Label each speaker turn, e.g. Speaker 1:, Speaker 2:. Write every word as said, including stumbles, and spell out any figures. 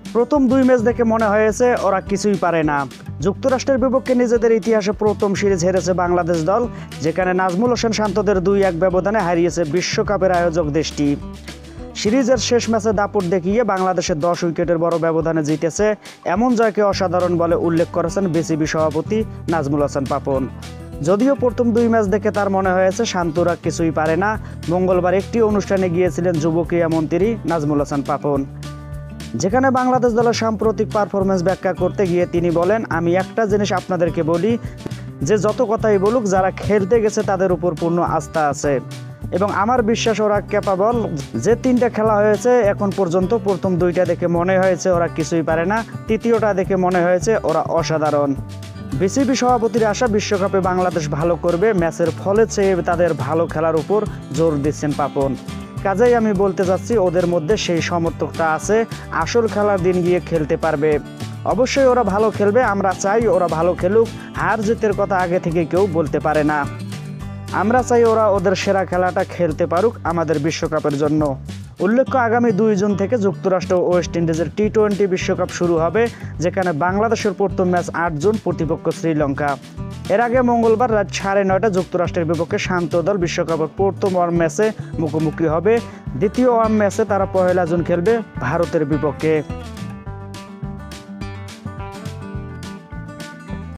Speaker 1: প্রথম দুই ম্যাচ দেখে মনে হয়েছে ওরা কিছুই পারে না। যুক্তরাষ্ট্রের বিপক্ষে নিজেদের ইতিহাসে প্রথম সিরিজ হেরেছে বাংলাদেশ দল, যেখানে নাজমুল হোসেন শান্তদের দুই এক ব্যবধানে হারিয়েছে বিশ্বকাপের আয়োজক দেশটি। সিরিজের শেষ ম্যাচে দাপট দেখিয়ে বাংলাদেশের দশ উইকেটের বড় ব্যবধানে জিতেছে, এমন জয়কে অসাধারণ বলে উল্লেখ করেছেন বিসিবি সভাপতি নাজমুল হোসেন পাপন। যদিও প্রথম দুই ম্যাচ দেখে তার মনে হয়েছে শান্তরা কিছুই পারে না, মঙ্গলবার একটি অনুষ্ঠানে গিয়েছিলেন যুব ক্রীড়া মন্ত্রী নাজমুল হোসেন পাপন, যেখানে বাংলাদেশ দলের সাম্প্রতিক পারফরমেন্স ব্যাখ্যা করতে গিয়ে তিনি বলেন, আমি একটা জিনিস আপনাদেরকে বলি যে যত কথাই বলুক, যারা খেলতে গেছে তাদের উপর পূর্ণ আস্থা আছে এবং আমার বিশ্বাস ওরা ক্যাপাবল। যে তিনটা খেলা হয়েছে এখন পর্যন্ত, প্রথম দুইটা দেখে মনে হয়েছে ওরা কিছুই পারে না, তৃতীয়টা দেখে মনে হয়েছে ওরা অসাধারণ। বিসিবি সভাপতির আশা বিশ্বকাপে বাংলাদেশ ভালো করবে, ম্যাচের ফলে চেয়ে তাদের ভালো খেলার উপর জোর দিচ্ছেন পাপন। কাজেই আমি বলতে চাচ্ছি ওদের মধ্যে সেই সমর্থকটা আছে, আসল খেলার দিন গিয়ে খেলতে পারবে। অবশ্যই ওরা ভালো খেলবে, আমরা চাই ওরা ভালো খেলুক, হার জিতের কথা আগে থেকে কেউ বলতে পারে না। আমরা চাই ওরা ওদের সেরা খেলাটা খেলতে পারুক আমাদের বিশ্বকাপের জন্য। উল্লেখ্য, আগামী দুই জুন থেকে যুক্তরাষ্ট্র ও ওয়েস্ট ইন্ডিজের টি টোয়েন্টি বিশ্বকাপ শুরু হবে, যেখানে বাংলাদেশের প্রথম ম্যাচ আট জুন, প্রতিপক্ষ শ্রীলঙ্কা। এর আগে মঙ্গলবার রাত সাড়ে নয়টা যুক্তরাষ্ট্রের বিপক্ষে শান্ত দল বিশ্বকাপের প্রথম ওয়ান ম্যাচে মুখোমুখি হবে। দ্বিতীয় ওয়ান ম্যাচে তারা পহেলা জুন খেলবে ভারতের বিপক্ষে।